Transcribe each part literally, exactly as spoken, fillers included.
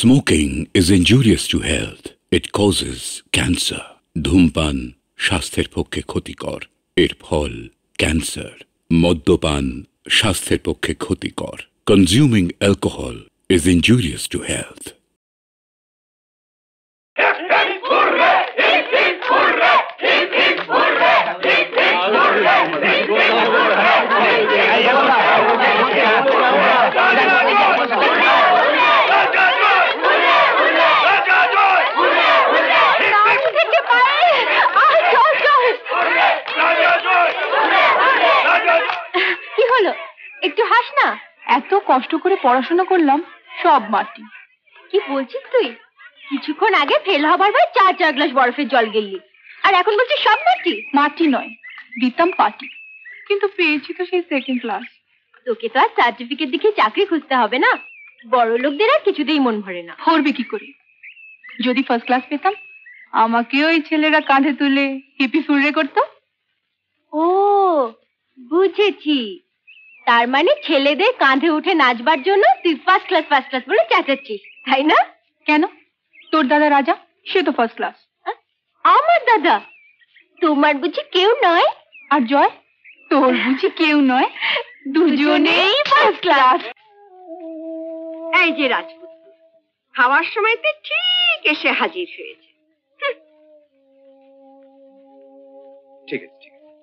Smoking is injurious to health. It causes cancer. ধূমপান স্বাস্থ্যের পক্ষে ক্ষতিকর। এর ফল ক্যান্সার। মদ্যপান স্বাস্থ্যের পক্ষে ক্ষতিকর। Consuming alcohol is injurious to health. কি হলো? একটু হাস না। এত কষ্ট করে পড়াশোনা করলাম, সব মাটি। কি বলছিস তুই? কিছুক্ষণ আগে ফেল হবার পর চার চার গ্লাস বরফের জল গেলি, আর এখন বলছিস সব মাটি? মাটি নয়, দিতাম পাটি, কিন্তু পেয়েছি তো সেই সেকেন্ড ক্লাস। তোকে তো আর সার্টিফিকেট দেখে চাকরি খুঁজতে হবে না। বড় লোকদের আর কিছুতেই মন ভরে না। ভরবে কি করে? যদি ফার্স্ট ক্লাস পেতাম, আমাকেও ওই ছেলেরা কাঁধে তুলে হিপি ফুররে করতো। ও বুঝেছি, তার মানে ছেলেদের কাঁধে উঠে নাচবার জন্য তুই ফার্স্ট ক্লাস ফার্স্ট ক্লাস বলে চেঁচাচ্ছিস, তাই না? কেন? তোর দাদা রাজা, সে তো ফার্স্ট ক্লাস। আমার দাদা? তোমার বুঝি কেউ নয়? আর জয়, তোর বুঝি কেউ নয়? দুজনেই ফার্স্ট ক্লাস। এই যে রাজপুত, খাওয়ার সময়তে ঠিক এসে হাজির হয়েছে। ঠিক আছে, ঠিক আছে।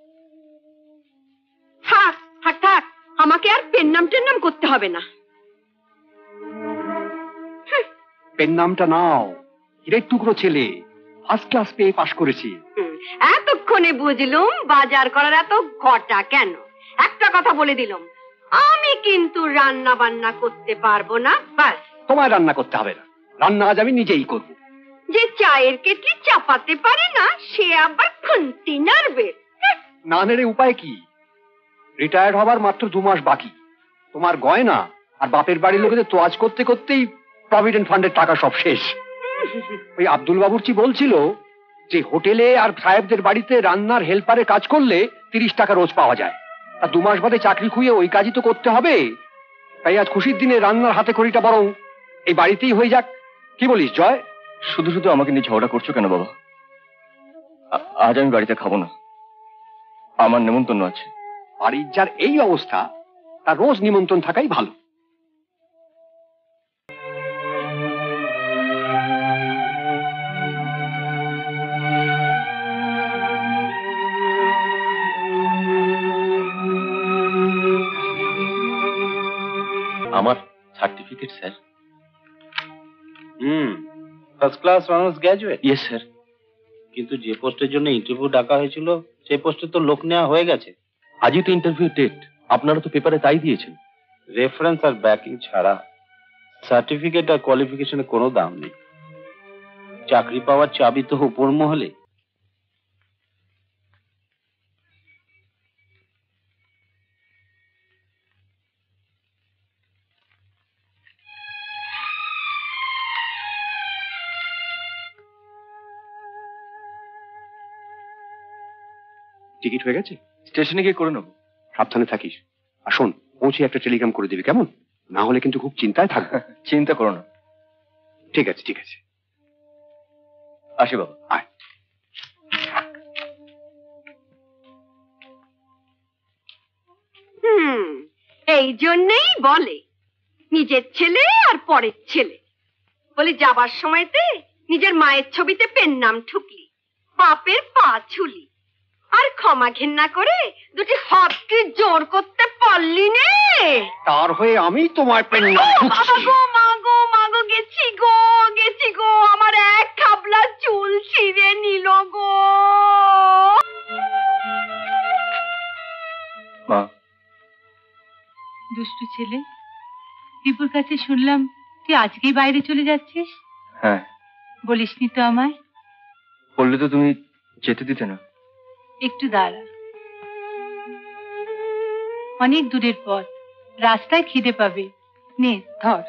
থাক থাক থাক, আমাকে আর পেন নাম টেন নাম করতে হবে না। পেন নামটা নাও। হিরের টুকরো ছেলে, ফার্স্ট ক্লাস পেয়ে পাশ করেছি। এতক্ষণে বুঝলুম বাজার করার এত ঘটা কেন। একটা কথা বলে দিলাম, আমি কিন্তু রান্না বান্না করতে পারবো না। বাস। তোমায় রান্না করতে হবে না, রান্না আজ আমি নিজেই করব। যে চায়ের কেটলি চাপাতে পারে না, সে আবার খুন্তি নাড়বে। না নেড়ে উপায় কি? রিটায়ার্ড হবার মাত্র দু মাস বাকি। তোমার গয়না আর বাপের বাড়ির লোকেদের তোয়াজ করতে করতেই প্রভিডেন্ট ফান্ডের টাকা সব শেষ। ওই আব্দুল বাবুর্চি বলছিল যে হোটেলে আর সাহেবদের বাড়িতে রান্নার হেল্পারে কাজ করলে তিরিশ টাকা রোজ পাওয়া যায়। আর দু মাস বাদে চাকরি খুঁয়ে ওই কাজই তো করতে হবে। তাই আজ খুশির দিনে রান্নার হাতে খড়িটা বরং এই বাড়িতেই হয়ে যাক। কি বলিস জয়? শুধু শুধু আমাকে নিয়ে ঝগড়া করছো কেন বাবা? আজ আমি বাড়িতে খাবো না, আমার নিমন্ত্রণ আছে। বাড়ির যার এই অবস্থা, তার রোজ নিমন্ত্রণ থাকাই ভালো। আমার certificate sir. Hmm, first class honours graduate. Yes sir. কিন্তু যে পোস্টের জন্য ইন্টারভিউ ডাকা হয়েছিল, সেই পোস্টে তো লোক নেওয়া হয়ে গেছে। আজই তো ইন্টারভিউ ডেট, আপনারা তো পেপারে তাই দিয়েছেন। রেফারেন্স আর ব্যাকিং ছাড়া সার্টিফিকেট আর কোয়ালিফিকেশনে কোনো দাম নেই। চাকরি পাওয়ার চাবি তো উপর মহলে। টিকিট হয়ে গেছে? স্টেশনে গিয়ে করে নেবো। সাবধানে থাকিস। আর শোন, পৌঁছে একটা টেলিগ্রাম করে দিবি, কেমন? না হলে কিন্তু খুব চিন্তায় থাকবে। চিন্তা করো না। ঠিক আছে, ঠিক আছে। আসি বাবা। আয়। হুম, এই জন্যই বলে নিজের ছেলে আর পরের ছেলে। বলে যাবার সময়তে নিজের মায়ের ছবিতে পেন নাম ঠুকলি, বাপের পা ছুলি, আর ক্ষমা ঘেন্না করে দুটি হাতকে জোর করতে পারলি নে। তার হয়ে আমি তোমার পেন নাম ঠুকছি। গো মাগো মাগো, গেছি গো গেছি গো, আমার এক খাবলা চুল ছিঁড়ে নিল গো। মা। দুষ্টু ছেলে, টিপুর কাছে শুনলাম তুই আজকেই বাইরে চলে যাচ্ছিস। হ্যাঁ। বলিসনি তো আমায়? বললে তো তুমি যেতে দিতে না। একটু দাঁড়া, অনেক দূরের পথ, রাস্তায় খিদে পাবে, নে ধর।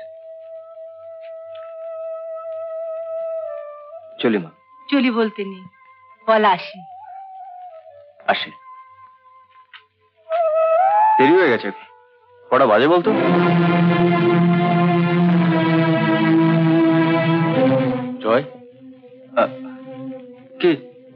চলি মা। চলি বলতে নেই, বল আসি। আসি। দেরি হয়ে গেছে, কটা বাজে বলতো?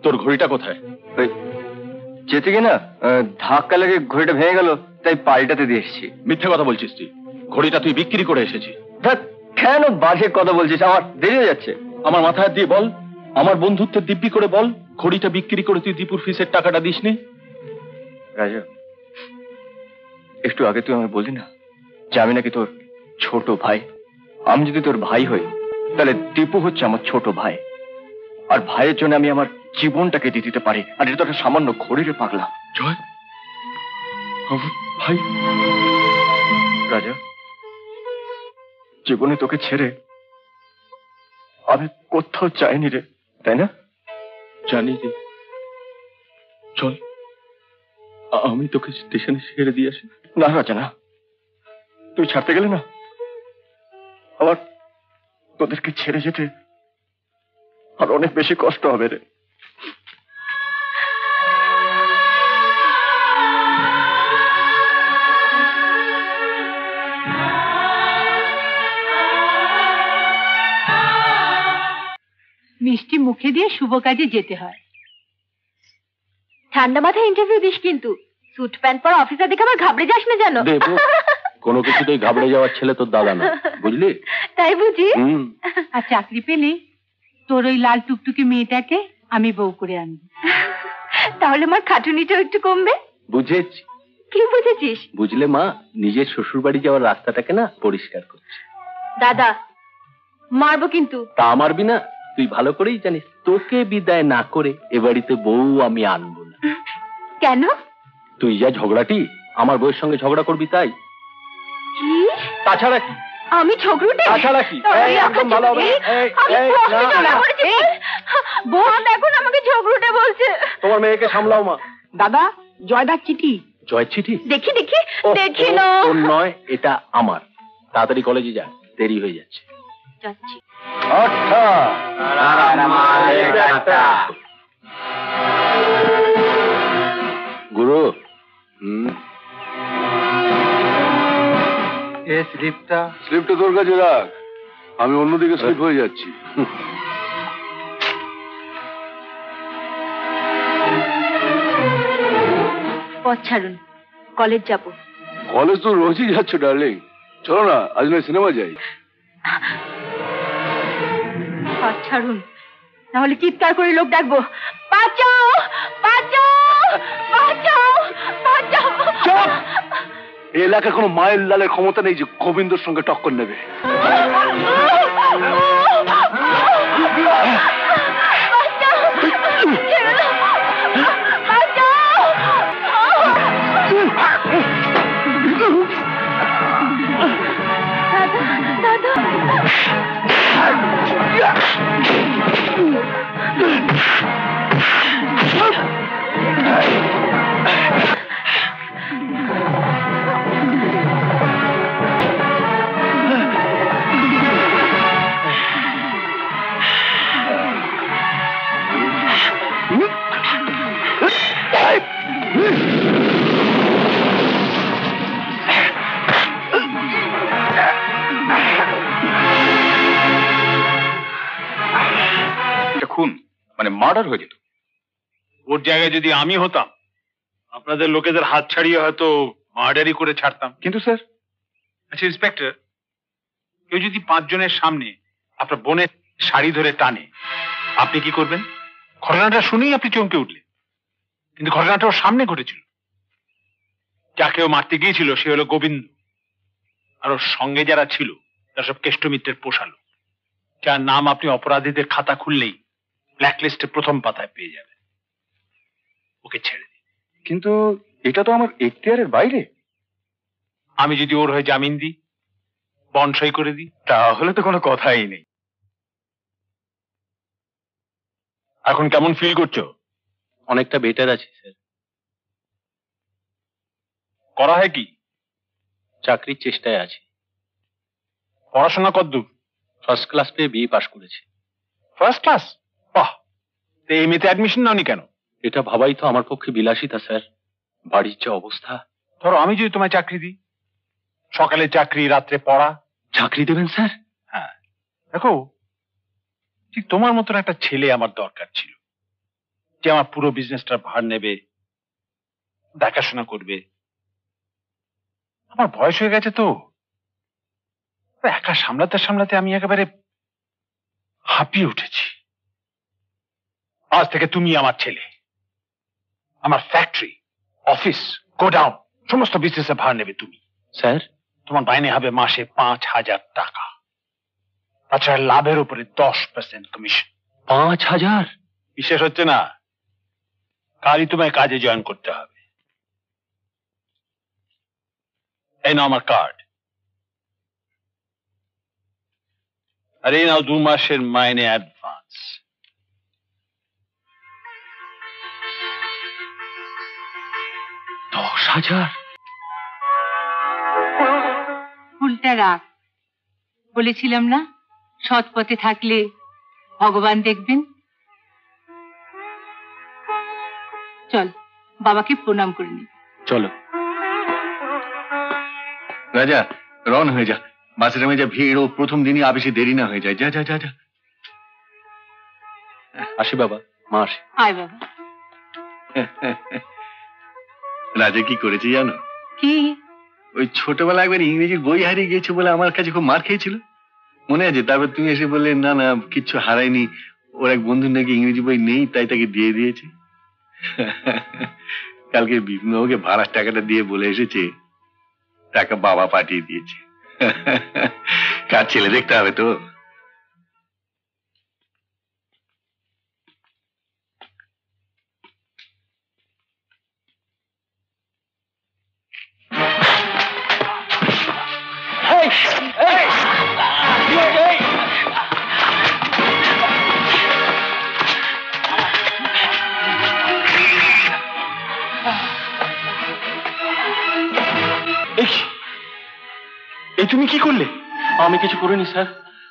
তোর ঘড়িটা কোথায়? যেতে গিয়ে না ধাক্কা লেগে ঘড়িটা ভেঙে গেল, তাই পাল্টাতে দিয়ে এসেছি। মিথ্যে কথা বলছিস তুই। ঘড়িটা তুই বিক্রি করে এসেছিস। কেন বাজে কথা বলছিস? আমার দেরি হয়ে যাচ্ছে। আমার মাথায় দিয়ে বল, আমার বন্ধুত্বের দিব্যি করে বল, ঘড়িটা বিক্রি করে তুই দীপুর ফিসের টাকাটা দিসনি। রাজা, একটু আগে তুই আমায় বললি না যে আমি নাকি তোর ছোট ভাই? আমি যদি তোর ভাই হই তাহলে দীপু হচ্ছে আমার ছোট ভাই, আর ভাইয়ের জন্য আমি আমার জীবনটাকে দিয়ে দিতে পারি। আর এটা তো একটা সামান্য ঘড়িরে পাগলা। জয়, আমার ভাই। রাজা, জীবনে তোকে ছেড়ে আমি কোথাও চাইনি রে, তাই না? জানি রে। চল, আমি তোকে স্টেশনে ছেড়ে দিয়ে আসি। না রাজা না, তুই ছাড়তে গেলে না আবার তোদেরকে ছেড়ে যেতে আর অনেক বেশি কষ্ট হবে রে। মিষ্টি মুখে দিয়ে শুভ কাজে যেতে হয়। ঠান্ডা মাথায় ইন্টারভিউ দিস কিন্তু, স্যুট প্যান্ট পরা অফিসার দেখে আমার ঘাবড়ে যাস না জানো। কোনো কিছুতেই ঘাবড়ে যাওয়ার ছেলে তোর দাদা না, বুঝলি? তাই বুঝি? আর চাকরি পেলে তোর ওই লাল টুকটুকি মেয়েটাকে আমি বউ করে আনবো। তাহলে আমার খাটুনিটাও একটু কমবে। বুঝেছি। কি বুঝেছিস? বুঝলে মা, নিজের শ্বশুর বাড়ি যাওয়ার রাস্তাটাকে না পরিষ্কার করছে। দাদা, মারবো কিন্তু। তা মারবি না? তুই ভালো করেই জানিস তোকে বিদায় না করে এ বাড়িতে বউ আমি আনবো না। কেন? তুই যা ঝগড়াটি, আমার বউয়ের সঙ্গে ঝগড়া করবি তাই। কি? তাছাড়া কি? আমি ঝগড়ুটে? তাছাড়া কি? একদম ভালো হবে। বোন এখন আমাকে ঝগড়ুটে বলছে। তোমার মেয়েকে সামলাও মা। দাদা, জয়দার চিঠি। জয় চিঠি? দেখি দেখি দেখি না। তোর নয়, এটা আমার। তাড়াতাড়ি কলেজে যা, দেরি হয়ে যাচ্ছে। যাচ্ছি। গুরু, এ স্লিপটা স্লিপটা তোর কাছে রাখ, আমি অন্যদিকে স্লিপ হয়ে যাচ্ছি। পথ ছাড়ুন, কলেজ যাব। কলেজ তো রোজই যাচ্ছ ডার্লিং, চলো না আজ নয় সিনেমা যাই। পথ ছাড়ুন, নাহলে চিৎকার করে লোক ডাকবো। বাঁচাও, বাঁচাও, বাঁচাও, বাঁচাও। চুপ! এই এলাকার কোনো মায়ের লালের ক্ষমতা নেই যে গোবিন্দর সঙ্গে টক্কর নেবে। খুন মানে মার্ডার হয়ে যেত। ওর জায়গায় যদি আমি হতাম, আপনাদের লোকেদের হাত ছাড়িয়ে হয়তো মার্ডারই করে ছাড়তাম। কিন্তু স্যার, আচ্ছা ইন্সপেক্টর, কেউ যদি পাঁচজনের সামনে আপনার বোনের শাড়ি ধরে টানে, আপনি কি করবেন? ঘটনাটা শুনেই আপনি চমকে উঠলেন, কিন্তু ঘটনাটা ওর সামনে ঘটেছিল। যাকে ও মারতে গিয়েছিল সে হলো গোবিন্দ, আর ওর সঙ্গে যারা ছিল তারা সব কেষ্টমিত্রের পোষালো, যার নাম আপনি অপরাধীদের খাতা খুললেই ব্ল্যাকলিস্টে প্রথম পাতায় পেয়ে যাবেন। ওকে ছেড়ে দিন। কিন্তু এটা তো আমার এখতিয়ারের বাইরে। আমি যদি ওর হয়ে জামিন দিই, বন্ড সই করে দিই, তাহলে তো কোনো কথাই নেই। এখন কেমন ফিল করছো? অনেকটা বেটার আছি স্যার। করা হয় কি? চাকরির চেষ্টায় আছি। পড়াশোনা কতদূর? ফার্স্ট ক্লাস পেয়ে বিএ পাশ করেছি। First class? বাহ! তো এই মেতে অ্যাডমিশন নাওনি কেন? এটা ভাবাই তো আমার পক্ষে বিলাসিতা স্যার। বাড়ির যে অবস্থা। ধরো আমি যদি তোমায় চাকরি দিই, সকালে চাকরি, রাত্রে পড়া। চাকরি দেবেন স্যার? হ্যাঁ। দেখো, ঠিক তোমার মতন একটা ছেলে আমার দরকার ছিল, যে আমার পুরো বিজনেসটার ভার নেবে, দেখাশোনা করবে। আমার বয়স হয়ে গেছে তো, একা সামলাতে সামলাতে আমি একেবারে হাঁপিয়ে উঠেছি। আজ থেকে তুমি আমার ছেলে, আমার ফ্যাক্টরি, অফিস, গোডাউন সমস্ত বিজনেসে ভার নেবে তুমি। স্যার, তোমার মাইনে হবে মাসে পাঁচ হাজার টাকা, তাছাড়া লাভের উপরে দশ পার্সেন্ট কমিশন। পাঁচ হাজার? বিশেষ হচ্ছে না, কালই তোমায় কাজে জয়েন করতে হবে। এই নাও আমার কার্ড, আর এই নাও দু মাসের মাইনে অ্যাডভান্স। দশ হাজার? ফুলটা রাখ, বলেছিলাম না সৎ পথে থাকলে ভগবান দেখবেন। চল বাবাকে প্রণাম করে নি। চলো। রাজা, রন হয়ে যা, বাসের নামে যা ভিড়, ও প্রথম দিনই আবেশে দেরি না হয়ে যায়। যা যা যা যা। আসি বাবা, মা আসি। আয় বাবা। রাজা কি করেছে জানো? কি? ওই ছোটবেলা একবার ইংরেজির বই হারিয়ে গিয়েছে বলে আমার কাছে খুব মার খেয়েছিল, মনে আছে? তারপর তুমি এসে বললে না না কিচ্ছু হারায়নি, ওর এক বন্ধুর নাকি ইংরেজি বই নেই তাই তাকে দিয়ে দিয়েছে। কালকে বিপিনবাবুকে ভাড়ার টাকাটা দিয়ে বলে এসেছে টাকা বাবা পাঠিয়ে দিয়েছে। কার ছেলে দেখতে হবে তো। এই তুমি কি করলে? আমি কিছু করিনি স্যার,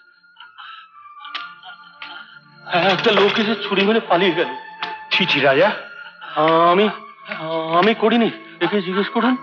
একটা লোক এসে ছুরি মেরে পালিয়ে গেল। ছি ছি রাজা, আমি আমি করিনি, একে জিজ্ঞেস করুন।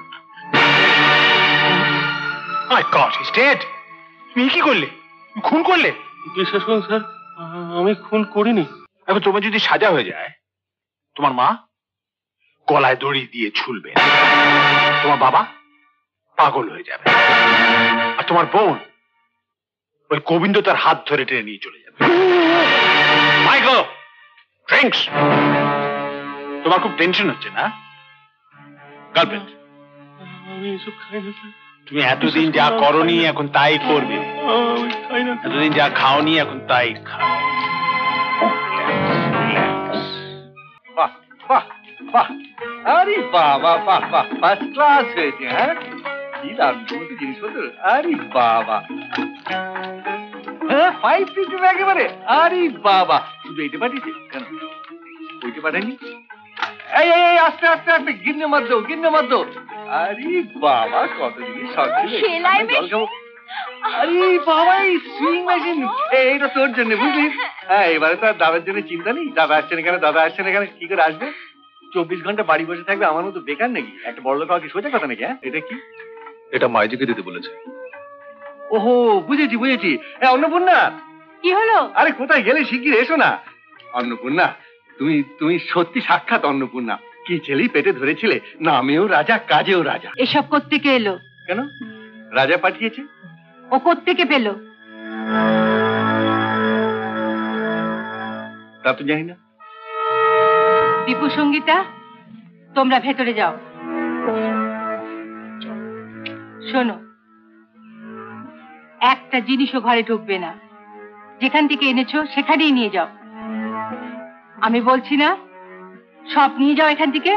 My god, he is dead. তুমি কি করলে? খুন করলে? বিশ্বাস করুন স্যার, আমি খুন করিনি। এখন তোমার যদি সাজা হয়ে যায়, তোমার মা গলায় দড়ি দিয়ে ঝুলবে, তোমার বাবা পাগল হয়ে যাবে, আর তোমার বোন ওই গোবিন্দ তার হাত ধরে টেনে নিয়ে চলে যাবে। Michael, drinks. তোমার খুব টেনশন হচ্ছে না? গার্লফ্রেন্ড, আমি এসব খাই না স্যার। তুমি এতদিন যা করনি এখন তাই করবে, আমি খাই না। এতদিন যা খাওনি এখন তাই খাও। বাহ বাহ বাহ, আরে বাবা, বাহ বাহ, ফার্স্ট ক্লাস হয়েছে। হ্যাঁ, কি দারুণ সমস্ত জিনিসপত্র। আরে বাবা, হ্যাঁ ফাইভ সিটার একেবারে। আরে বাবা, শুধু এইটা পাঠিয়েছে কেন, ওইটা পাঠায়নি? এই এই এই, আস্তে আস্তে আস্তে, গিন্নে মার দাও, গিন্নে মার দাও। আরে বাবা, কত জিনিস শখ ছিল। জল খাবো। আরে বাবা, এই সুইং মেশিন, এইটা তোর জন্য বুঝলি। হ্যাঁ, এবারে তো আর দাদার জন্য চিন্তা নেই। দাদা আসছেন এখানে, দাদা আসছেন এখানে, কি করে আসবে? চব্বিশ ঘন্টা বাড়ি বসে থাকবে আমার মতো বেকার নাকি? একটা বড় লোক হওয়া কি সোজা কথা নাকি? হ্যাঁ, এটা কি? এটা মাইজিকে দিতে বলেছে। ওহো, বুঝেছি বুঝেছি। হ্যাঁ, অন্নপূর্ণা। কি হলো? আরে কোথায় গেলে, শিগগির এসো না। অন্নপূর্ণা, তুমি তুমি সত্যি সাক্ষাৎ অন্নপূর্ণা। কি ছেলেই পেটে ধরেছিলে, নামেও রাজা কাজেও রাজা। এসব কোত্থেকে এলো? কেন, রাজা পাঠিয়েছে। ও কোত্থেকে পেলো? তা তো জানি না। দীপু সঙ্গীতা, তোমরা ভেতরে যাও। শোনো, একটা জিনিসও ঘরে ঢুকবে না, যেখান থেকে এনেছো সেখানেই নিয়ে যাও। আমি বলছি না, সব নিয়ে যাও এখান থেকে।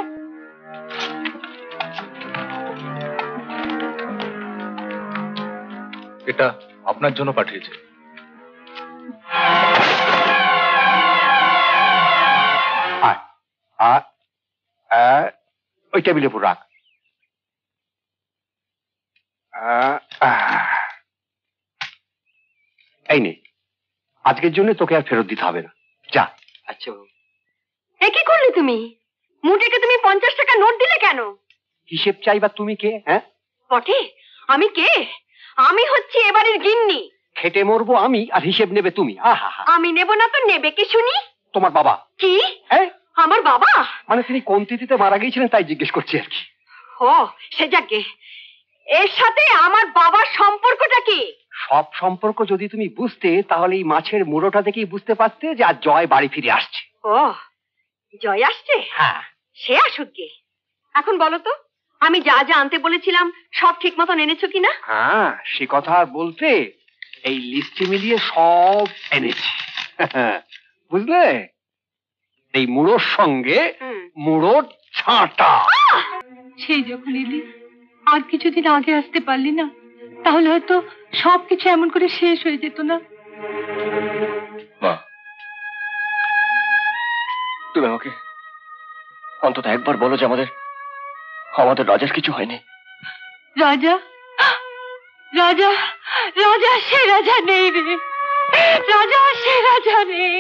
এটা আপনার জন্য পাঠিয়েছে। ওই টেবিলের উপর রাখ। এই নে, আজকের জন্য তোকে আর ফেরত দিতে হবে না, যা। আচ্ছা, এ কি করলে তুমি? মুটেকে তুমি পঞ্চাশ টাকা নোট দিলে কেন? হিসেব চাইবা তুমি কে? হ্যাঁ, বটে, আমি কে? আমি হচ্ছি এবারের গিন্নি। খেটে মরবো আমি আর হিসেব নেবে তুমি। আহা হা, আমি নেব না তো নেবে কি শুনি? তোমার বাবা। কি? হ্যাঁ, আমার বাবা? মানে তিনি কোন তিথিতে মারা গিয়েছিলেন তাই জিজ্ঞেস করছি আর কি। ও সে যাকে, এর সাথে আমার বাবার সম্পর্কটা কি? সব সম্পর্ক যদি তুমি বুঝতে তাহলে এই মাছের মুড়োটা দেখেই বুঝতে পারতে যে আজ জয় বাড়ি ফিরে আসছে। ও জয় আসছে? হ্যাঁ। সে আসুক গে। এখন বলো তো, আমি যা যা আনতে বলেছিলাম সব ঠিক মতন এনেছো কিনা? হ্যাঁ, সে কথা আর বলতে, এই লিস্টে মিলিয়ে সব এনেছি। বুঝলে, এই মুড়োর সঙ্গে মুড়োর ছাঁটা। সেই যখন এলি, আর কিছুদিন আগে আসতে পারলি না, তাহলে হয়তো সবকিছু এমন করে শেষ হয়ে যেত না। মা, তুমি আমাকে অন্তত একবার বলো যে আমাদের আমাদের রাজার কিছু হয়নি। রাজা রাজা রাজা সে রাজা নেই রে, রাজা সে রাজা নেই।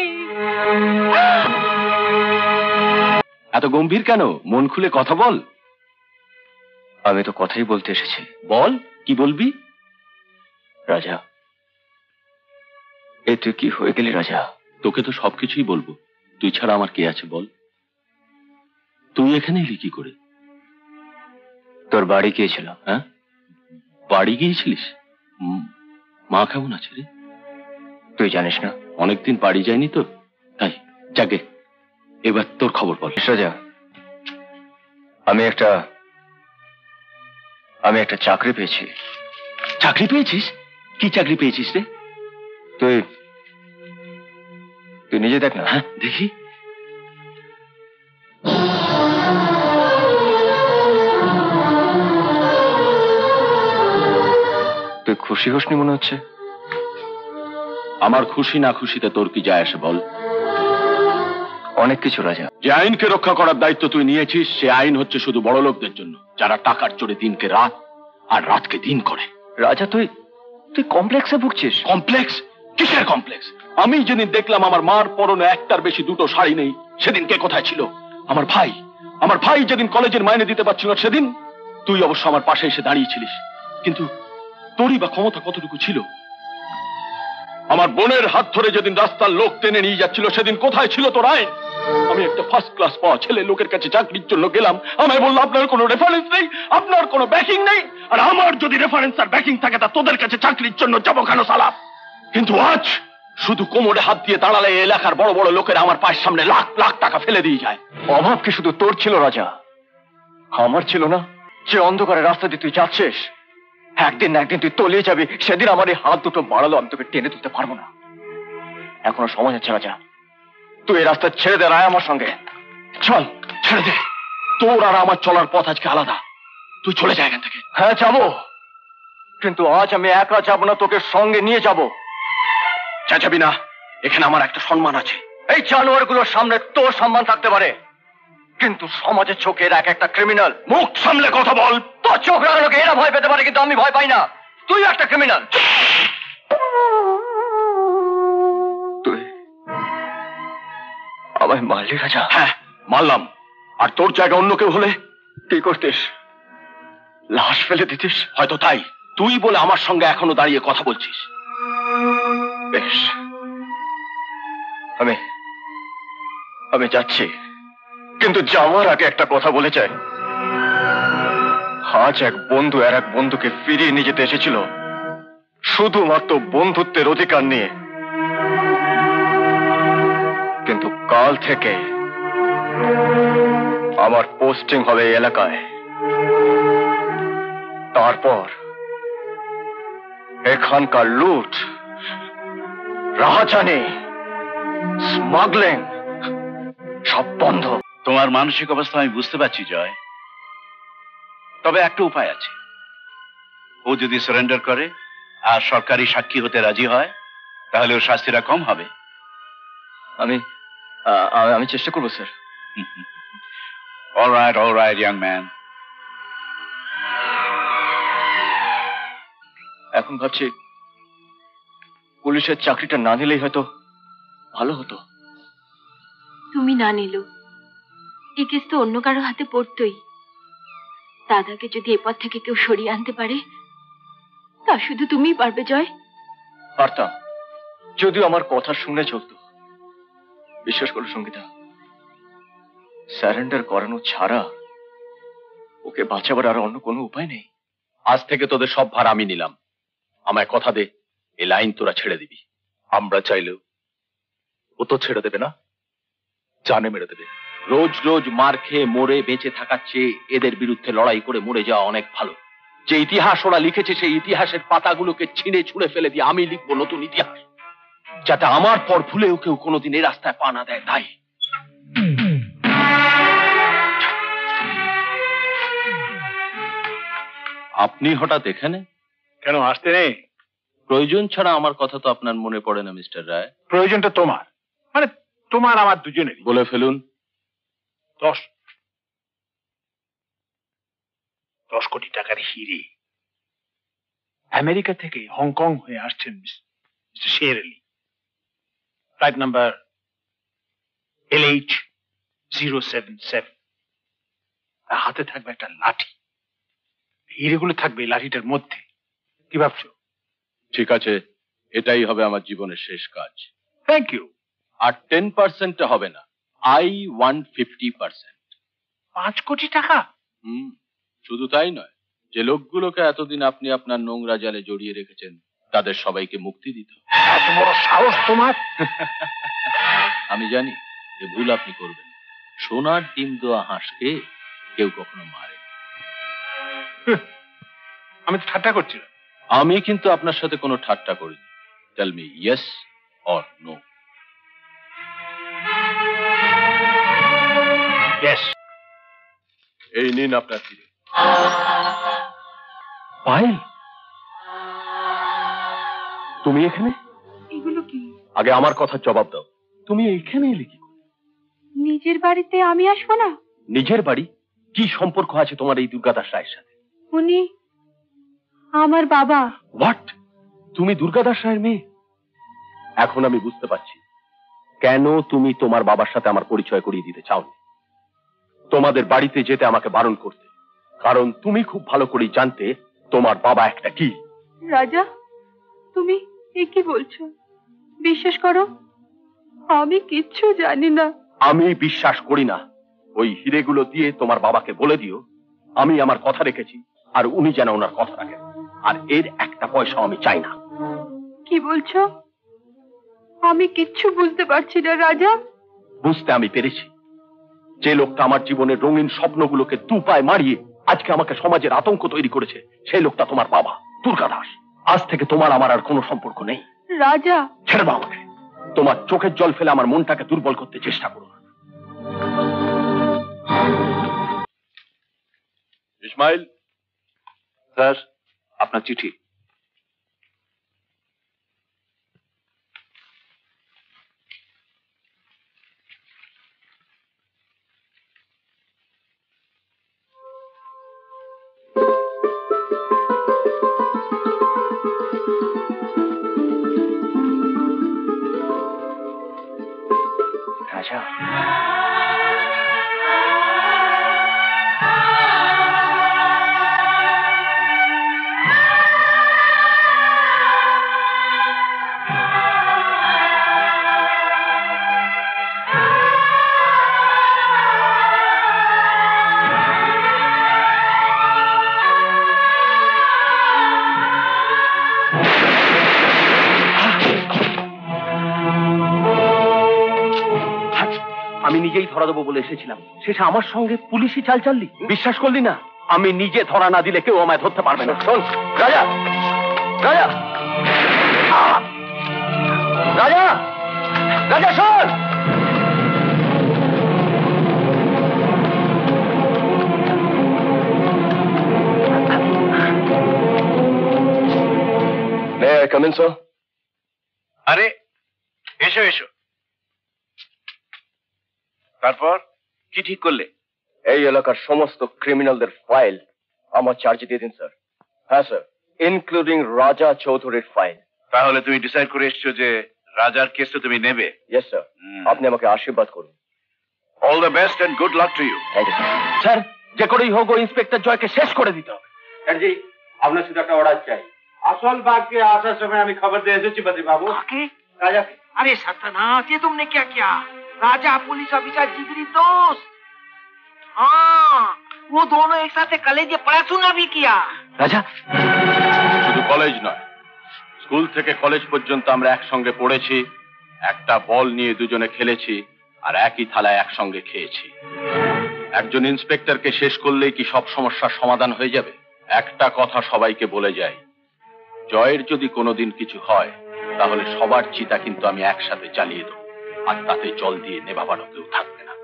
এত গম্ভীর কেন? মন খুলে কথা বল। আমি তো কথাই বলতে এসেছি। বল, কি বলবি? রাজা, এ তুই কি হয়ে গেলি রাজা? তোকে তো সবকিছুই বলবো, তুই ছাড়া আমার কে আছে বল? তুই এখানে এলি কি করে? তোর বাড়ি গিয়েছিল। হ্যাঁ, বাড়ি গিয়েছিলিস? মা কেমন আছে রে? তুই জানিস না? অনেকদিন বাড়ি যায়নি তো, তাই। যাকে এবার তোর খবর বল। রাজা, আমি একটা আমি একটা চাকরি পেয়েছি। চাকরি পেয়েছিস? কি চাকরি পেয়েছিস রে? তুই তুই নিজে দেখ না। হ্যাঁ, দেখি। তুই খুশি হসনি মনে হচ্ছে। আমার খুশি না খুশিতে তোর কি যায় আসে বল? অনেক কিছু রাজা। যে আইনকে রক্ষা করার দায়িত্ব তুই নিয়েছিস, সে আইন হচ্ছে শুধু বড় লোকদের জন্য, যারা টাকার চড়ে দিনকে রাত আর রাতকে দিন করে। রাজা, তুই তুই কমপ্লেক্সে ভুগছিস। কমপ্লেক্স? কিসের কমপ্লেক্স? আমি যেদিন দেখলাম আমার মার পরনে একটার বেশি দুটো শাড়ি নেই, সেদিন কে কোথায় ছিল? আমার ভাই আমার ভাই যেদিন কলেজের মাইনে দিতে পারছিল না, সেদিন তুই অবশ্য আমার পাশে এসে দাঁড়িয়েছিলিস, কিন্তু তোরই বা ক্ষমতা কতটুকু ছিল? আমার বোনের হাত ধরে যেদিন রাস্তার লোক টেনে নিয়ে যাচ্ছিল, সেদিন কোথায় ছিল তোর আইন? আমি একটা ফার্স্ট ক্লাস পাওয়া ছেলে লোকের কাছে চাকরির জন্য গেলাম, আমায় বললো আপনার কোনো রেফারেন্স নেই, আপনার কোনো ব্যাকিং নেই। আর আমার যদি রেফারেন্স আর ব্যাকিং থাকে তা তোদের কাছে চাকরির জন্য যাবো কেন সালা? কিন্তু আজ শুধু কোমরে হাত দিয়ে দাঁড়ালে এলাকার বড় বড় লোকেরা আমার পায়ের সামনে লাখ লাখ টাকা ফেলে দিয়ে যায়। অভাব কি শুধু তোর ছিল রাজা? আমার ছিল না? যে অন্ধকারের রাস্তা দিয়ে তুই যাচ্ছিস, একদিন না একদিন তুই তলিয়ে যাবি, সেদিন আমার এই হাত দুটো বাড়ালো আমি তোকে টেনে তুলতে পারবো না। এখনো সময় আছে রাজা, তুই এই রাস্তা ছেড়ে দে রায় আমার সঙ্গে। চল, ছেড়ে দে। তোর আর আমার চলার পথ আজকে আলাদা, তুই চলে যা এখান থেকে। হ্যাঁ যাবো, কিন্তু আজ আমি একা যাবো না, তোকে সঙ্গে নিয়ে যাবো। চেঁচাবি না, এখানে আমার একটা সম্মান আছে। এই জানোয়ার গুলোর সামনে তোর সম্মান থাকতে পারে, কিন্তু সমাজের চোখে এরা এক একটা ক্রিমিনাল। মুখ সামলে কথা বল। তোর চোখ রাখানোকে এরা ভয় পেতে পারে, কিন্তু আমি ভয় পাই না। তুই একটা ক্রিমিনাল। তুই আমায় মারলি রাজা? হ্যাঁ, মারলাম। আর তোর জায়গা অন্য কেউ হলে কি করতিস? লাশ ফেলে দিতিস? হয়তো তাই তুই বলে আমার সঙ্গে এখনো দাঁড়িয়ে কথা বলছিস। বেশ, আমি আমি যাচ্ছি, কিন্তু যাওয়ার আগে একটা কথা বলে যাই। আজ এক বন্ধু আর এক বন্ধুকে ফিরিয়ে নিয়ে যেতে এসেছিল শুধুমাত্র বন্ধুত্বের অধিকার নিয়ে, কিন্তু কাল থেকে আমার পোস্টিং হবে এই এলাকায়। তারপর এখানকার লুট, রাহাজানি, স্মাগলিং সব বন্ধ। তোমার মানসিক অবস্থা আমি বুঝতে পারছি জয়, তবে একটা উপায় আছে। ও যদি সারেন্ডার করে আর সরকারি সাক্ষী হতে রাজি হয়, তাহলে ওর শাস্তিটা কম হবে। আমি আমি চেষ্টা করবো sir. All right, all right, young man. এখন ভাবছি পুলিশের চাকরিটা না নিলেই হয়তো ভালো হতো। তুমি না নিল, এই কেস তো অন্য কারো হাতে পড়তই। দাদাকে যদি এ পথ থেকে কেউ সরিয়ে আনতে পারে, তা শুধু তুমিই পারবে জয়। পারতাম, যদিও আমার কথা শুনে চলতো। বিশ্বাস করো সঙ্গীতা, সারেন্ডার করানো ছাড়া ওকে বাঁচাবার আর অন্য কোনো উপায় নেই। আজ থেকে তোদের সব ভার আমি নিলাম। আমায় কথা দে, এই লাইন তোরা ছেড়ে দিবি। আমরা চাইলেও ও তো ছেড়ে দেবে না, জানে মেরে দেবে। রোজ রোজ মার খেয়ে মরে বেঁচে থাকার চেয়ে এদের বিরুদ্ধে লড়াই করে মরে যাওয়া অনেক ভালো। যে ইতিহাস ওরা লিখেছে সেই ইতিহাসের পাতাগুলোকে ছিঁড়ে ছুঁড়ে ফেলে দিয়ে আমি লিখবো নতুন ইতিহাস, যাতে আমার পর ভুলেও কেউ কোনোদিন এই রাস্তায় পা না দেয়। তাই আপনি হঠাৎ এখানে কেন আসতে নেই? প্রয়োজন ছাড়া আমার কথা তো আপনার মনে পড়ে না মিস্টার রায়। প্রয়োজনটা তোমার, মানে তোমার আমার দুজনেরই। বলে ফেলুন। দশ দশ কোটি টাকার হিরে আমেরিকা থেকে হংকং হয়ে আসছেন mister Sher Ali. Flight number L H zero seven seven. হাতে থাকবে একটা লাঠি, হিরেগুলো থাকবে এই লাঠিটার মধ্যে। কি ভাবছো? ঠিক আছে, এটাই হবে আমার জীবনের শেষ কাজ। Thank you. আর টেন পার্সেন্ট হবে না, আই ওয়ান ফিফটি পার্সেন্ট। পাঁচ কোটি টাকা? হুম, শুধু তাই নয়, যে লোকগুলোকে এতদিন আপনি আপনার নোংরা জালে জড়িয়ে রেখেছেন তাদের সবাইকে মুক্তি দিতে হবে। এত বড় সাহস তোমার! আমি জানি যে ভুল আপনি করবেন। সোনার ডিম দেওয়া হাঁসকে কেউ কখনো মারে। আমি তো ঠাট্টা করছি না। আমি কিন্তু আপনার সাথে কোনো ঠাট্টা করিনি। Tell me yes or no. Yes. এই নিন আপনার হিরে। পায়েল, তুমি এখানে? এগুলো কি? আগে আমার কথার জবাব দাও, তুমি এখানে এলে কি করে? নিজের বাড়িতে আমি আসবো না? নিজের বাড়ি? কি সম্পর্ক আছে তোমার এই দুর্গাদাস রায়ের সাথে? উনি আমার বাবা। হোয়াট? তুমি দুর্গাদাস রায়ের মেয়ে? এখন আমি বুঝতে পারছি কেন তুমি তোমার বাবার সাথে আমার পরিচয় করিয়ে দিতে চাও। তোমাদের বাড়িতে যেতে আমাকে বারণ করতে, কারণ তুমি খুব ভালো করেই জানতে তোমার বাবা একটা কি। রাজা, তুমি এ কি বলছো? বিশ্বাস করো, আমি কিচ্ছু জানি না। আমি বিশ্বাস করি না। ওই হিরেগুলো দিয়ে তোমার বাবাকে বলে দিও আমি আমার কথা রেখেছি, আর উনি যেন ওনার কথা রাখেন, আর এর একটা পয়সা আমি চাই না। কি বলছো? আমি কিচ্ছু বুঝতে পারছি না রাজা। বুঝতে আমি পেরেছি। যে লোকটা আমার জীবনের রঙিন স্বপ্নগুলোকে দু পায়ে মারিয়ে আজকে আমাকে সমাজের আতঙ্ক তৈরি করেছে, সেই লোকটা তোমার বাবা দুর্গাদাস। আজ থেকে তোমার আমার আর কোনো সম্পর্ক নেই। রাজা, ছেড়ে দাও আমাকে। তোমার চোখের জল ফেলে আমার মনটাকে দুর্বল করতে চেষ্টা করো না। ইসমাইল স্যার, আপনার চিঠি। রাজা, আমি নিজেই ধরা দেবো বলে এসেছিলাম, শেষে আমার সঙ্গে পুলিশি চাল চাললি, বিশ্বাস করলি না? আমি নিজে ধরা না দিলে কেউ আমায় ধরতে পারবে না। শোন রাজা, রাজা, আহ! রাজা, রাজা শোন। Come in, sir? আরে এসো এসো। তারপর কি ঠিক করলে? এই এলাকার সমস্ত ক্রিমিনালদের ফাইল আমার চার্জে দিয়ে দিন স্যার। হ্যাঁ স্যার, ইনক্লুডিং রাজা চৌধুরীর ফাইল। তাহলে তুমি ডিসাইড করে এসছো যে রাজার কেসটা তুমি নেবে? ইয়েস স্যার, আপনি আমাকে আশীর্বাদ করুন। All the best and good luck to you. Thank you sir, যে করেই হোক ও ইন্সপেক্টর জয়কে শেষ করে দিতে হবে। জি, আপনার শুধু একটা অর্ডার চাই। আসল बाग আসার সময় আমি খবর দিয়ে এসেছি বদ্রি বাবু। রাজা, अरे सत्यनाथ, ये तुमने क्या किया? राजा पुलिस ऑफिसर जिगरी दोस्त, हाँ, वो दोनों एक साथ कॉलेज में पढ़ाशোना भी किया। রাজা, শুধু কলেজ নয়, স্কুল থেকে কলেজ পর্যন্ত আমরা একসঙ্গে পড়েছি, একটা বল নিয়ে দুজনে খেলেছি, আর একই থালায় একসঙ্গে খেয়েছি। একজন ইন্সপেক্টরকে শেষ করলেই কি সব সমস্যার সমাধান হয়ে যাবে? একটা কথা সবাইকে বলে যাই, জয়ের যদি কোনোদিন কিছু হয় তাহলে সবার চিতা কিন্তু আমি একসাথে জ্বালিয়ে দেবো, আর তাতে জল দিয়ে নেভাবারও কেউ থাকবে না।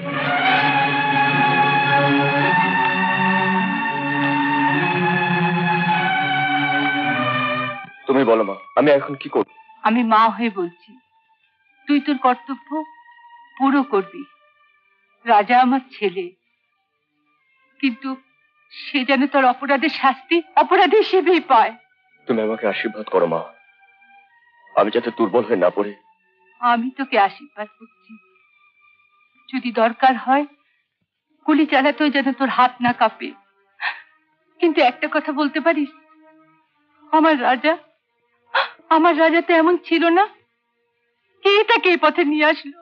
তুমি বলো মা, আমি এখন কি করব? আমি মা হয়ে বলছি, তুই তোর কর্তব্য পুরো করবি। রাজা আমার ছেলে, কিন্তু সে যেন তোর অপরাধের শাস্তি অপরাধী হিসেবেই পায়। তুমি আমাকে আশীর্বাদ করো মা, আমি যাতে দুর্বল হয়ে না পড়ি। আমি তোকে আশীর্বাদ করছি, যদি দরকার হয় গুলি চালাতেও যেন তোর হাত না কাঁপে। কিন্তু একটা কথা বলতে পারিস, আমার রাজা আমার রাজা তো এমন ছিল না। কে তাকে এই পথে নিয়ে আসলো?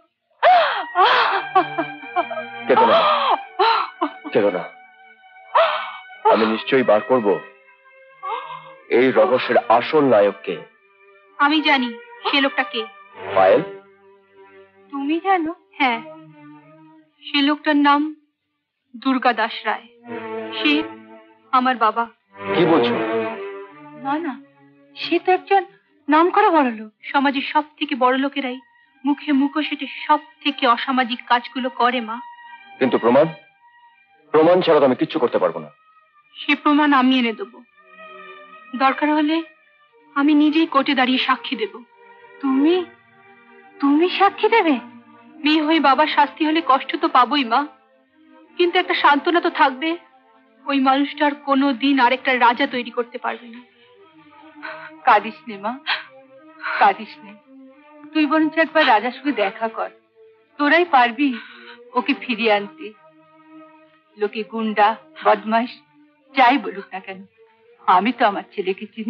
কেঁদো না, কেঁদো না। আমি নিশ্চয়ই বার করব এই রহস্যের আসল নায়ককে। আমি জানি সে লোকটা কে। পায়েল? তুমি জানো? হ্যাঁ, সে লোকটার নাম দুর্গা দাস রায়। সে আমার বাবা। কি বলছো? না না, সে তো একজন নাম করা বড় লোক। সমাজের সব থেকে বড় লোকেরাই মুখে মুখোশেটে সব থেকে অসামাজিক কাজগুলো করে মা। কিন্তু প্রমাণ প্রমাণ ছাড়া তো আমি কিচ্ছু করতে পারবো না। সে প্রমাণ আমি এনে দেবো। দরকার হলে আমি নিজেই কোর্টে দাঁড়িয়ে সাক্ষী দেব। তুমি তুমি সাক্ষী দেবে? মেয়ে হয়ে বাবার শাস্তি হলে কষ্ট তো পাবোই মা, কিন্তু একটা সান্ত্বনা তো থাকবে। ওই মানুষটার কোনো দিন আরেকটা রাজা তৈরি করতে পারবে না। কাঁদিস নে মা, কাঁদিস নে। তুই বরঞ্চ একবার রাজার সঙ্গে দেখা কর, তোরাই পারবি ওকে ফিরিয়ে আনতে। লোকে গুন্ডা বদমাইশ যাই বলুক না কেন, আমি তো আমার ছেলেকে চিনি।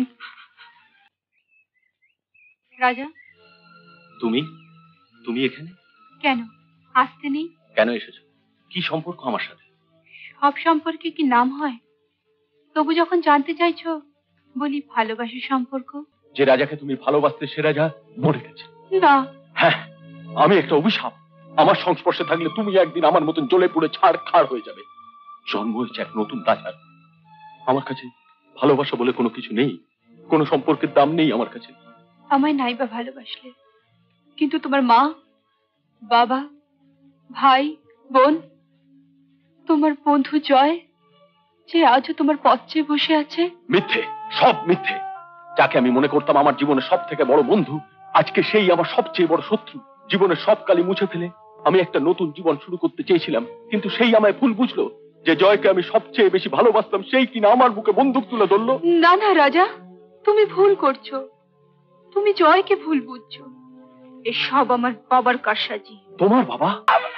রাজা, তুমি তুমি এখানে কেন আসতে নেই? কেন এসেছো? কি সম্পর্ক আমার সাথে? সব সম্পর্কে কি নাম হয়? তবু যখন জানতে চাইছো, বলি ভালোবাসার সম্পর্ক। যে রাজাকে তুমি ভালোবাসতে সে রাজা মরে গেছে। না। হ্যাঁ, আমি একটা অভিশাপ। আমার সংস্পর্শে থাকলে তুমি একদিন আমার মতন জ্বলে পুড়ে ছাড় খাড় হয়ে যাবে। জন্ম হয়েছে এক নতুন রাজার। আমার কাছে ভালোবাসা বলে কোনো কিছু নেই, কোনো সম্পর্কের দাম নেই আমার কাছে। আমায় নাইবা ভালোবাসলে, কিন্তু তোমার মা, বাবা, ভাই, বোন, তোমার বন্ধু জয়, যে আজও তোমার পথ চেয়ে বসে আছে। মিথ্যে, সব মিথ্যে। যাকে আমি মনে করতাম আমার জীবনের সব থেকে বড় বন্ধু, আজকে সেই আমার সবচেয়ে বড় শত্রু। জীবনের সব কালি মুছে ফেলে আমি একটা নতুন জীবন শুরু করতে চেয়েছিলাম, কিন্তু সেই আমায় ভুল বুঝলো। যে জয়কে আমি সবচেয়ে বেশি ভালোবাসতাম সেই কিনা আমার বুকে বন্দুক তুলে ধরলো। না না রাজা, তুমি ভুল করছো। তুমি জয়কে ভুল বুঝছো। এসব আমার বাবার কারসাজি। তোমার বাবা?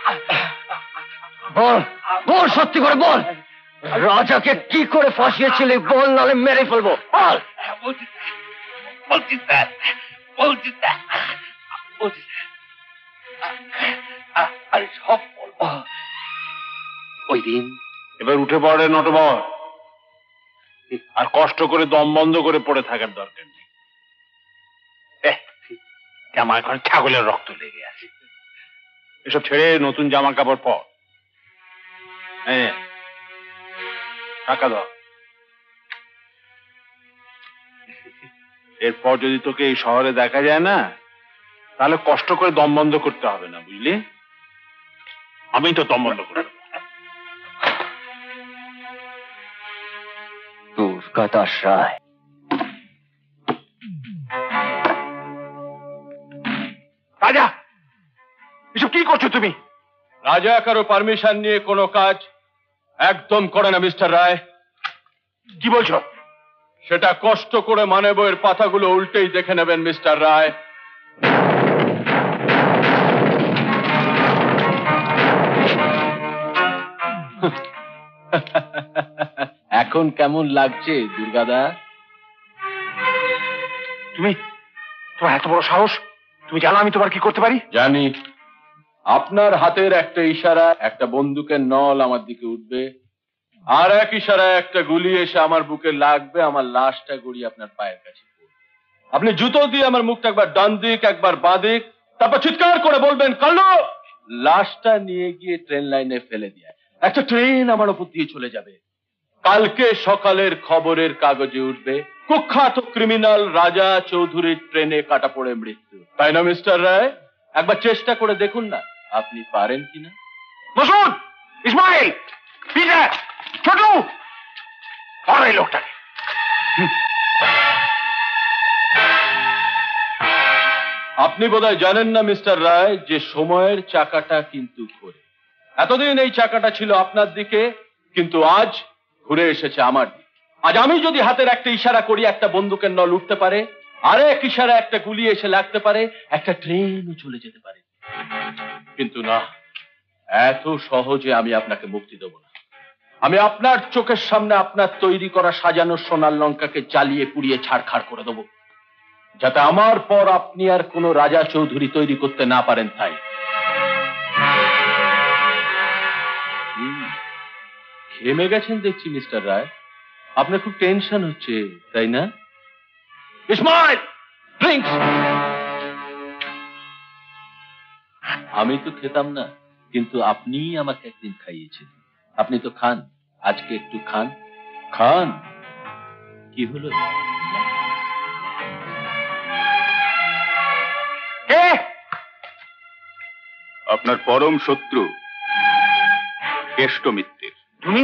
বল বল, সত্যি করে বল, রাজাকে কি করে ফাঁসিয়েছিলি বল, নালে মেরে ফেলবো। বল। বলছি স্যার, বলছি স্যার, বলছি আরে সব বলবো। ওই দিন এবার উঠে পড়ে নটবর, আর কষ্ট করে দম বন্ধ করে পড়ে থাকার দরকার নেই। আমার এখন ছাগলের রক্ত লেগে আছে। এসব ছেড়ে নতুন জামা কাপড় পর। হ্যাঁ, টাকা দাও। এরপর যদি তোকে এই শহরে দেখা যায় না, তাহলে কষ্ট করে দম বন্ধ করতে হবে না, বুঝলি? আমি তো দম বন্ধ করে দেবো। দুর্গা দাস রায়। রাজা, এসব কি করছো তুমি? রাজা কারো পারমিশন নিয়ে কোনো কাজ একদম করে না মিস্টার রায়। কি বলছো? সেটা কষ্ট করে মানে বইয়ের পাতাগুলো উল্টেই দেখে নেবেন মিস্টার রায়। এখন কেমন লাগছে দুর্গাদা? তুমি, তোমার এত বড় সাহস! তুমি জানো আমি তোমার কি করতে পারি? জানি, আপনার হাতের একটা ইশারা একটা বন্দুকের নল আমার দিকে উঠবে, আর এক ইশারায় একটা গুলি এসে আমার বুকে লাগবে, আমার লাশটা গড়িয়ে আপনার পায়ের কাছে পড়বে। আপনি জুতো দিয়ে আমার মুখটা একবার ডান দিক একবার বাঁ দিক, তারপর চিৎকার করে বলবেন কাল্লু, লাশটা নিয়ে গিয়ে ট্রেন লাইনে ফেলে দিয়ে একটা ট্রেন আমার উপর দিয়ে চলে যাবে। কালকে সকালের খবরের কাগজে উঠবে কুখ্যাত ক্রিমিনাল রাজা চৌধুরীর ট্রেনে কাটা পড়ে মৃত্যু। তাই না মিস্টার রায়? একবার চেষ্টা করে দেখুন না আপনি পারেন কিনা। বসুন ইসমাইল, পিটার, ছোট, আর এই লোকটাকে। আপনি বোধহয় জানেন না মিস্টার রায় যে সময়ের চাকাটা কিন্তু ঘোরে। এতদিন এই চাকাটা ছিল আপনার দিকে, কিন্তু আজ ঘুরে এসেছে আমার দিকে। আজ আমি যদি হাতের একটা ইশারা করি একটা বন্দুকের নল উঠতে পারে, আরে এক ইশারা একটা গুলি এসে লাগতে পারে, একটা ট্রেনও চলে যেতে পারে। কিন্তু না, এত সহজে আমি আপনাকে মুক্তি দেব না। আমি আপনার চোখের সামনে আপনার তৈরি করা সাজানো সোনার লঙ্কাকে জ্বালিয়ে পুড়িয়ে ছাড়খাড় করে দেব, যাতে আমার পর আপনি আর কোনো রাজা চৌধুরী তৈরি করতে না পারেন। তাই ঘেমে গেছেন দেখছি মিস্টার রায়, আপনার খুব টেনশন হচ্ছে তাই না? ইসমাইল, ড্রিঙ্কস। আমি তো খেতাম না, কিন্তু আপনিই আমাকে একদিন খাইয়েছেন। আপনি তো খান, আজকে একটু খান। খান। কি হলো? আপনার পরম শত্রু কেষ্ট মিত্রের। তুমি?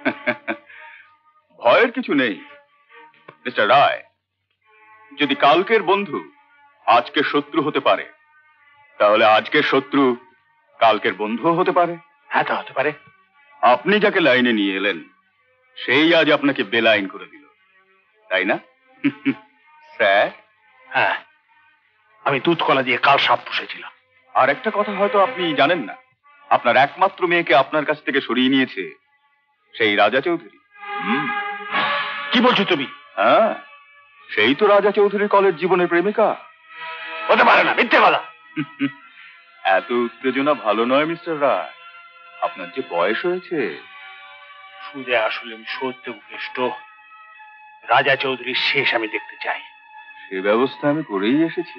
ভয়ের কিছু নেই মিস্টার রায়। যদি কালকের বন্ধু আজকের শত্রু হতে পারে, তাহলে আজকের শত্রু কালকের বন্ধুও হতে পারে। হ্যাঁ, তা হতে পারে। আপনি যাকে লাইনে নিয়ে এলেন সেই আজ আপনাকে বেলাইন করে দিল, তাই না স্যার? হ্যাঁ, আমি দুধ কলা দিয়ে কাল সাপ পুষেছিলাম। আর একটা কথা হয়তো আপনি জানেন না, আপনার একমাত্র মেয়েকে আপনার কাছ থেকে সরিয়ে নিয়েছে সেই রাজা চৌধুরী। কি বলছো তুমি? হ্যাঁ, সেই তো রাজা চৌধুরী কলেজ জীবনের প্রেমিকা। হতে পারে না, মিথ্যে কথা। এত উত্তেজনা ভালো নয় মিস্টার রায়, আপনার যে বয়স হয়েছে। সুদে আসলে আমি সত্য কেষ্ট, রাজা চৌধুরীর শেষ আমি দেখতে চাই। সে ব্যবস্থা আমি করেই এসেছি।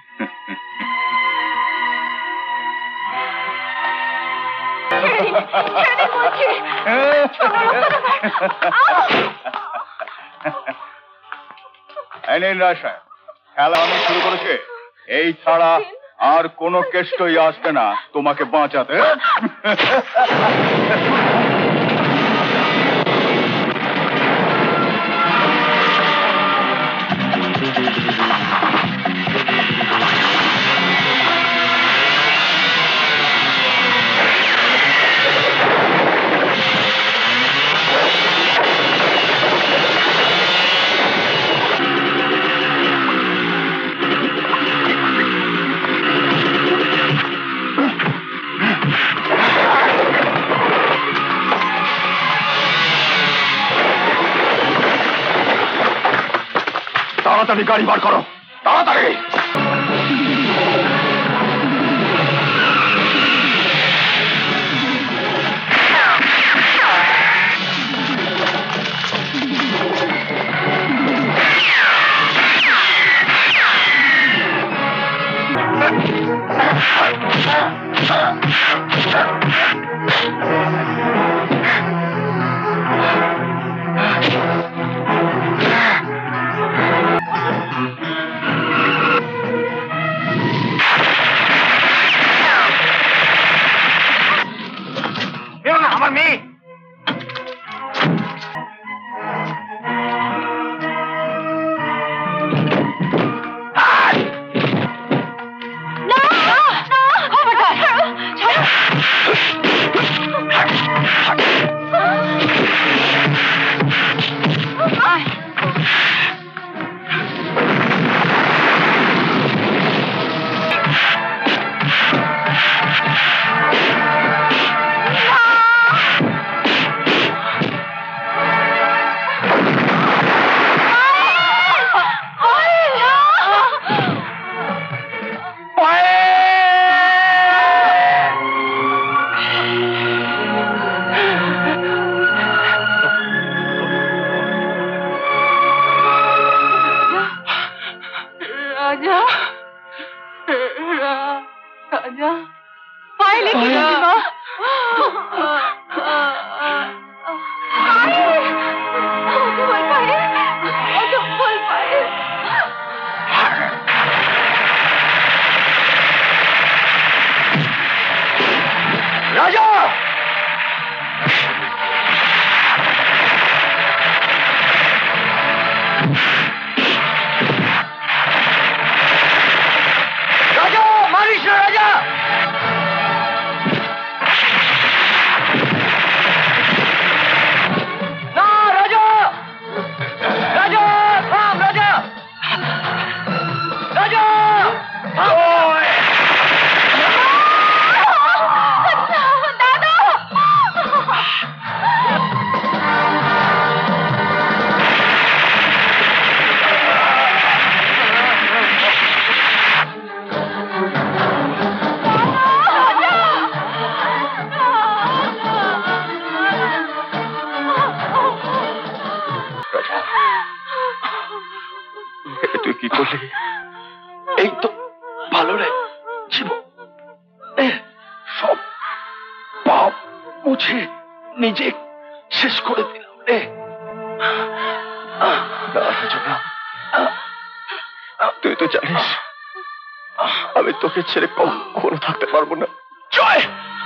খেলা অনেক শুরু করেছে, এই ছাড়া আর কোনো কেষ্টই আসবে না তোমাকে বাঁচাতে। তাড়াতাড়ি গাড়ি বার করো, তাড়াতাড়ি। তুই কি করলি? এই তো ভালো রে জীব, সব পাপ মুছে নিজে শেষ করে দিলাম রে। তুই তো জানিস আমি তোকে ছেড়ে কখনো থাকতে পারবো না। জয়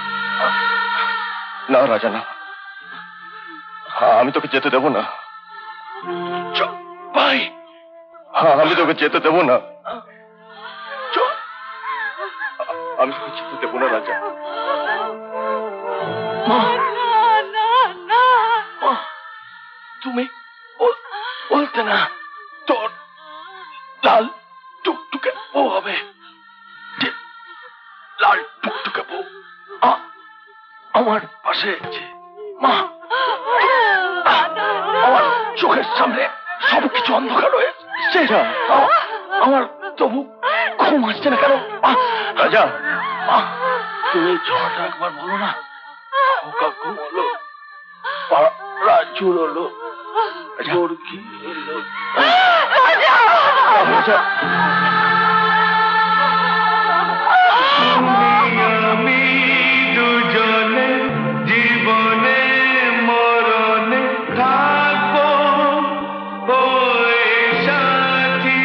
না রাজা না, আমি তোকে যেতে দেবো না ভাই, আমি তোকে যেতে দেবো না, আমি তোকে যেতে দেবো না রাজা। তুমি বলতে না তোর লাল টুকটুকে বউ হবে, লাল টুকটুকে বউ আমার পাশে মা, আমার চোখের সামনে সবকিছু অন্ধকার হয়ে আমার তবু ঘুম আসছে না কেন? রাজা তুমি ঝড়টা একবার বলো না, ওকা ঘুম হলো, রাজুর হলো, মুরগি এলো। আমি দুজনে জীবনে মরণে থাকবো ওই সাথী।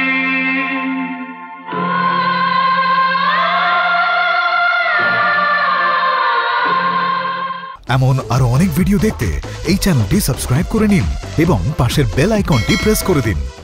এমন আরো অনেক ভিডিও দেখতে এই চ্যানেলটি সাবস্ক্রাইব করে নিন এবং পাশের বেল আইকনটি প্রেস করে দিন।